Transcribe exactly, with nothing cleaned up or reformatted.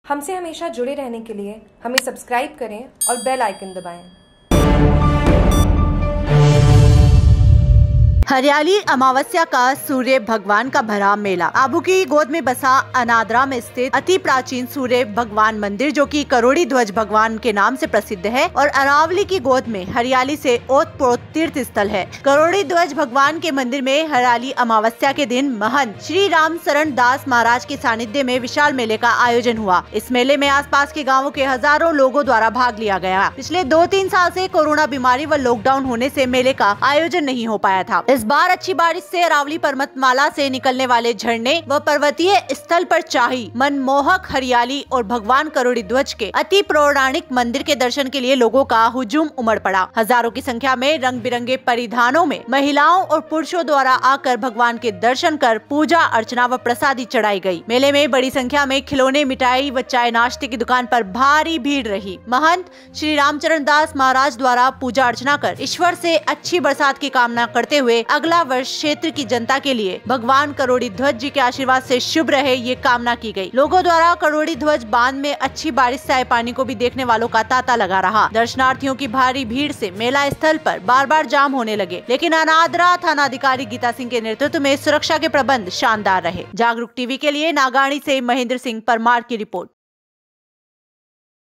हमसे हमेशा जुड़े रहने के लिए हमें सब्सक्राइब करें और बेल आइकन दबाएं। हरियाली अमावस्या का सूर्य भगवान का भरा मेला। आबू की गोद में बसा अनादरा में स्थित अति प्राचीन सूर्य भगवान मंदिर, जो कि करोड़ी ध्वज भगवान के नाम से प्रसिद्ध है और अरावली की गोद में हरियाली से ओतप्रोत तीर्थ स्थल है। करोड़ी ध्वज भगवान के मंदिर में हरियाली अमावस्या के दिन महंत श्री राम शरण दास महाराज के सानिध्य में विशाल मेले का आयोजन हुआ। इस मेले में आसपास के गाँवों के हजारों लोगों द्वारा भाग लिया गया। पिछले दो तीन साल से कोरोना बीमारी व लॉकडाउन होने से मेले का आयोजन नहीं हो पाया था। इस बार अच्छी बारिश से अरावली पर्वतमाला से निकलने वाले झरने व पर्वतीय स्थल पर चाही मनमोहक हरियाली और भगवान करोड़ी ध्वज के अति पौराणिक मंदिर के दर्शन के लिए लोगों का हुजूम उमड़ पड़ा। हजारों की संख्या में रंग बिरंगे परिधानों में महिलाओं और पुरुषों द्वारा आकर भगवान के दर्शन कर पूजा अर्चना व प्रसादी चढ़ाई गई। मेले में बड़ी संख्या में खिलौने, मिठाई व चाय नाश्ते की दुकान पर भारी भीड़ रही। महंत श्री रामचरण दास महाराज द्वारा पूजा अर्चना कर ईश्वर से अच्छी बरसात की कामना करते हुए अगला वर्ष क्षेत्र की जनता के लिए भगवान करोड़ी ध्वज जी के आशीर्वाद से शुभ रहे, ये कामना की गई। लोगों द्वारा करोड़ी ध्वज बांध में अच्छी बारिश से आए पानी को भी देखने वालों का तांता लगा रहा। दर्शनार्थियों की भारी भीड़ से मेला स्थल पर बार बार जाम होने लगे, लेकिन अनादरा थाना अधिकारी गीता सिंह के नेतृत्व में सुरक्षा के प्रबंध शानदार रहे। जागरूक टीवी के लिए नागानी से महेंद्र सिंह परमार की रिपोर्ट।